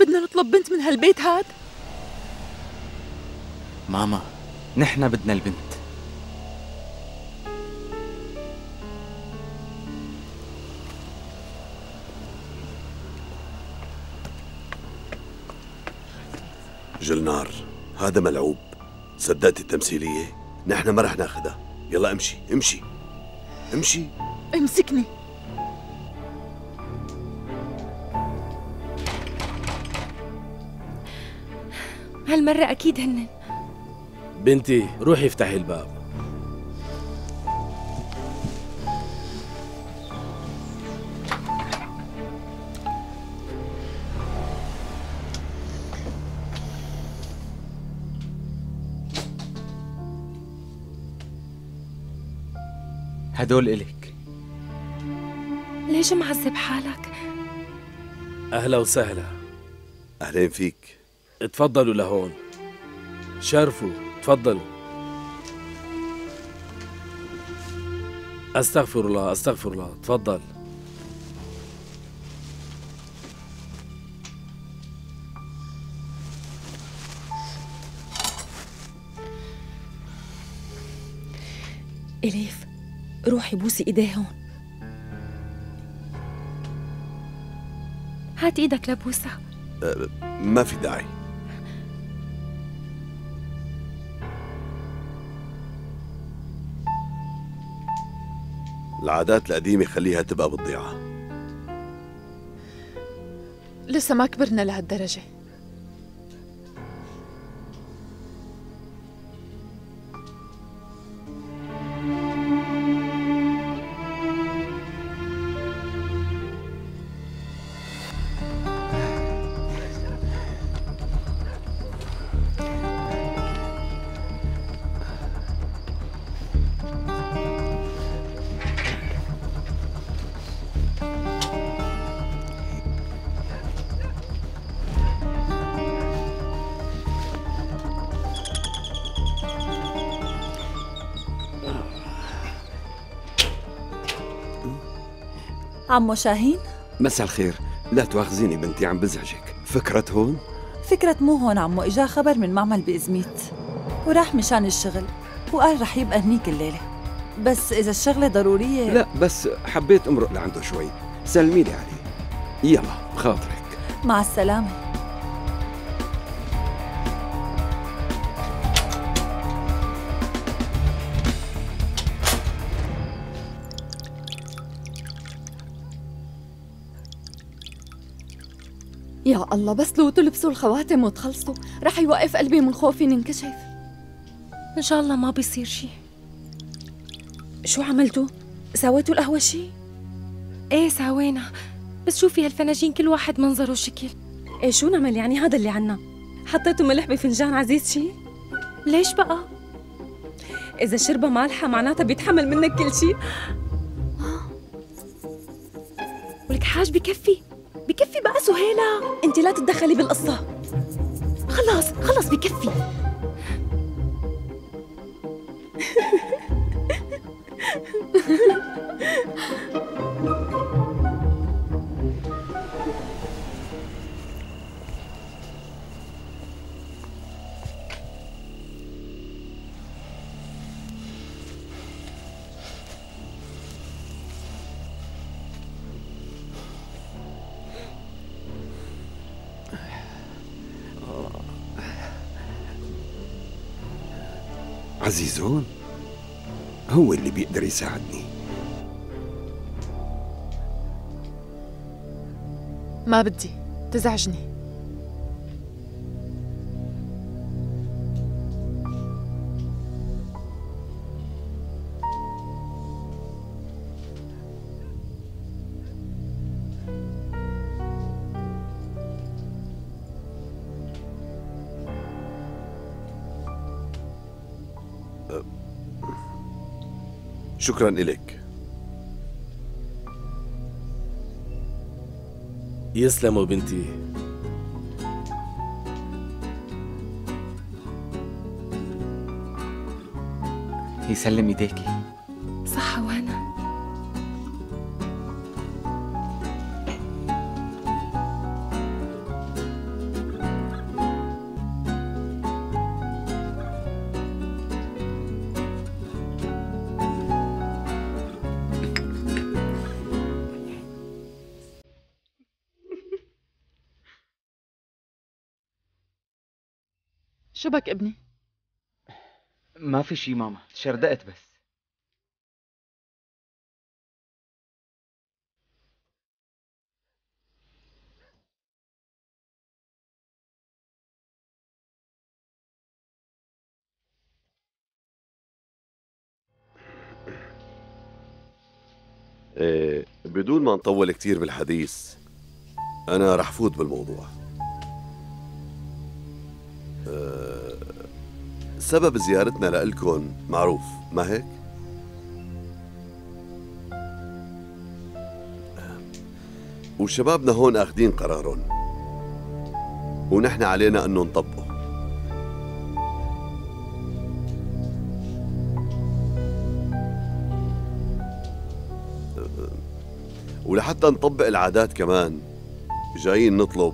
بدنا نطلب بنت من هالبيت هاد؟ ماما، نحن بدنا البنت. جلنار، هذا ملعوب. صدقت التمثيلية؟ نحن ما رح ناخدها. يلا امشي امشي امشي. امسكني. هالمرة أكيد هنن. بنتي روحي افتحي الباب. هدول إلك. ليش معذب حالك؟ أهلا وسهلا. أهلين فيك. اتفضلوا لهون. شرفوا، تفضلوا. استغفر الله استغفر الله، تفضل. إليف، روحي بوسي إيديهم. هات إيدك لبوسها. ما في داعي. العادات القديمة خليها تبقى بالضيعة. لسه ما كبرنا لهالدرجة. عمو شاهين؟ مساء الخير. لا تواخذيني بنتي، عم بزعجك. فكرة هون؟ فكرة مو هون عمو، إجا خبر من معمل بإزميت وراح مشان الشغل، وقال رح يبقى هنيك الليلة، بس إذا الشغلة ضرورية. لا بس حبيت أمرق لعنده شوي. سلمي لي عليه. يلا بخاطرك. مع السلامة. يا الله، بس لو تلبسوا الخواتم وتخلصوا رح يوقف قلبي من خوفي ننكشف. إن شاء الله ما بيصير شي. شو عملتوا؟ سويتوا القهوة شي؟ ايه سوينا، بس شوفي هالفناجين كل واحد منظره شكل. ايه شو نعمل يعني؟ هذا اللي عنا. حطيتوا ملح بفنجان عزيز شي؟ ليش بقى؟ إذا شربة مالحة معناتها بيتحمل منك كل شي. ولك حاج بكفي بقى سهيلة، انت لا تتدخلي بالقصة. خلص بكفي. عزيزون هو اللي بيقدر يساعدني. ما بدي تزعجني. شكراً إليك. يسلموا بنتي. يسلم ايديكي. صحة وهنا. شبك ابني؟ ما في شي ماما، شردقت بس. بدون ما نطول كتير بالحديث، أنا رح فوت بالموضوع. سبب زيارتنا لإلكن معروف، ما هيك؟ وشبابنا هون أخدين قرارهم، ونحن علينا أنه نطبقه. ولحتى نطبق العادات كمان جايين نطلب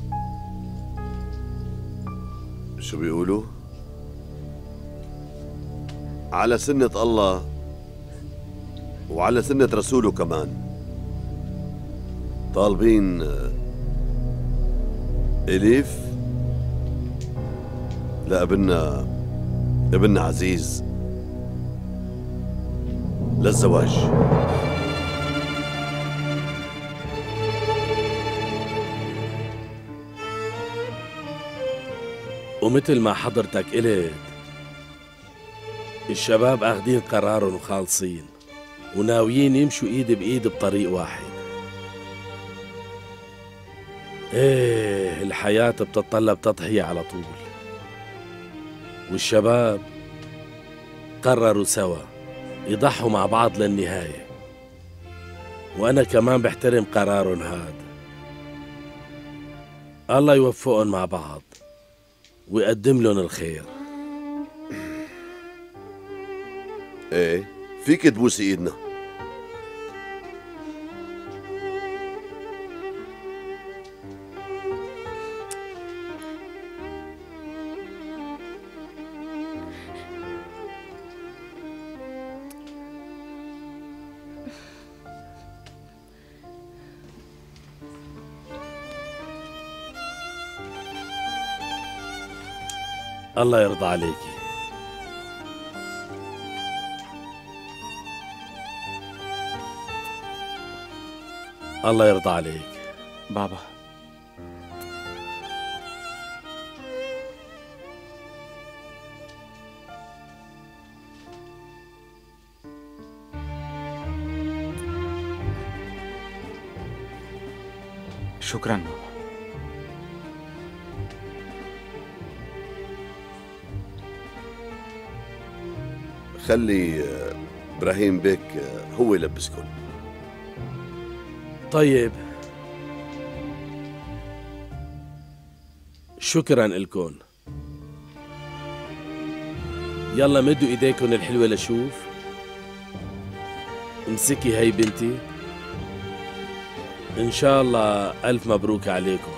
شو بيقولوا؟ على سنة الله وعلى سنة رسوله كمان، طالبين إليف لابننا عزيز للزواج. ومثل ما حضرتك قلت، الشباب اخدين قرارهم وخالصين وناويين يمشوا ايد بايد بطريق واحد. ايه، الحياة بتتطلب تضحية على طول، والشباب قرروا سوا يضحوا مع بعض للنهاية، وانا كمان بحترم قرارهم هاد. الله يوفقهم مع بعض ويقدم لهم الخير. ايه، فيك تبوسي ايدنا. الله يرضى عليكي. الله يرضى عليك بابا. شكرا بابا. خلي إبراهيم بيك هو يلبسكن. طيب، شكرا لكم. يلا مدوا ايديكم الحلوة لشوف. امسكي هي بنتي، ان شاء الله الف مبروك عليكم.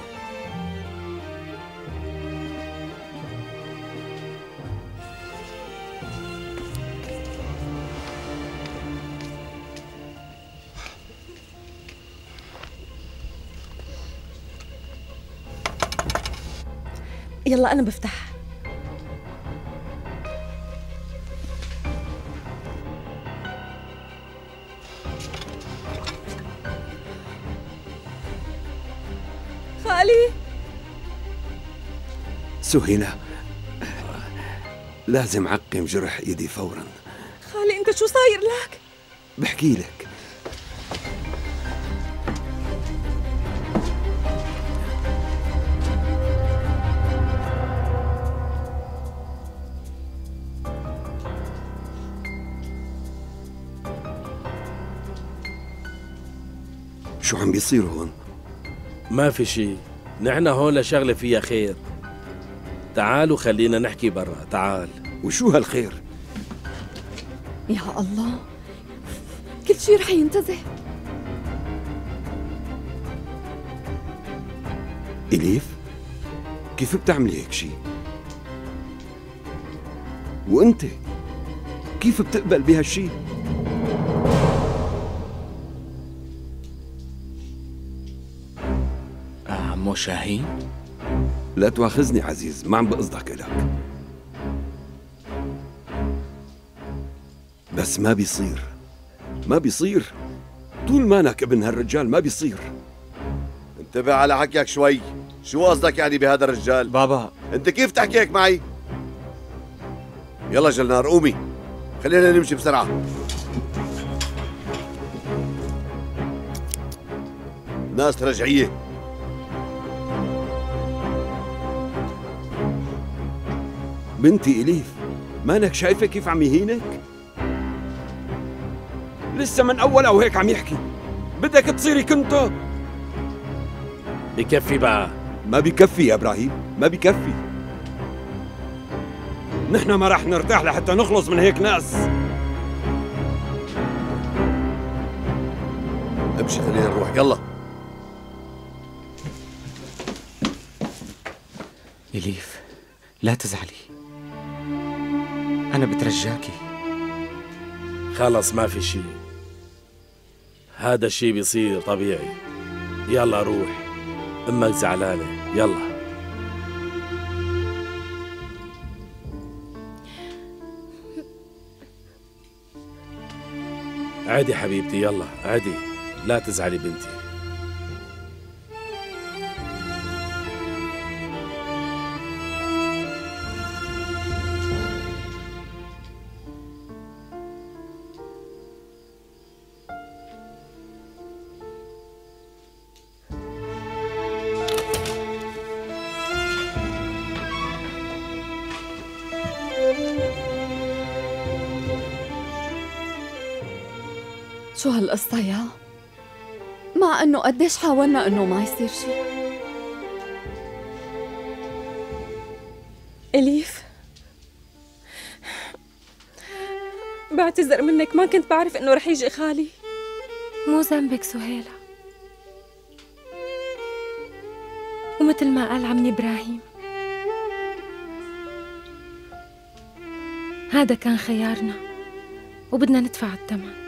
يلا أنا بفتح. خالي، سهيلة، لازم عقم جرح ايدي فورا. خالي أنت شو صاير لك؟ بحكي لك. شو عم بيصير هون؟ ما في شي، نحن هون لشغلة فيها خير. تعالوا خلينا نحكي برا. تعال. وشو هالخير؟ يا الله، كل شي رح ينتزع. إليف، كيف بتعملي هيك شي؟ وانت كيف بتقبل بهالشي؟ عمو شاهين، لا تواخذني عزيز، ما عم بقصدك إلك، بس ما بيصير، ما بيصير. طول مانك ابن هالرجال ما بيصير. انتبه على حكيك شوي. شو قصدك يعني بهذا الرجال؟ بابا انت كيف تحكي هيك معي؟ يلا جلنار قومي، خلينا نمشي بسرعة. ناس رجعية. بنتي إليف، مانك شايفة كيف عم يهينك؟ لسه من أول أو هيك عم يحكي، بدك تصيري كنتو. بكفي بقى. ما بكفي يا إبراهيم، ما بكفي. نحن ما راح نرتاح لحتى نخلص من هيك ناس. امشي خلينا نروح، يلا. إليف لا تزعلي، أنا بترجاكي. خلص ما في شي، هذا الشي بيصير طبيعي. يلا روح، امك زعلانة، يلا. عادي حبيبتي، يلا عادي، لا تزعلي بنتي. شو هالقصة يا؟ مع انه قديش حاولنا انه ما يصير شي. إليف، بعتذر منك، ما كنت بعرف انه رح يجي خالي. مو ذنبك سهيلة، ومثل ما قال عمي إبراهيم، هذا كان خيارنا وبدنا ندفع الثمن.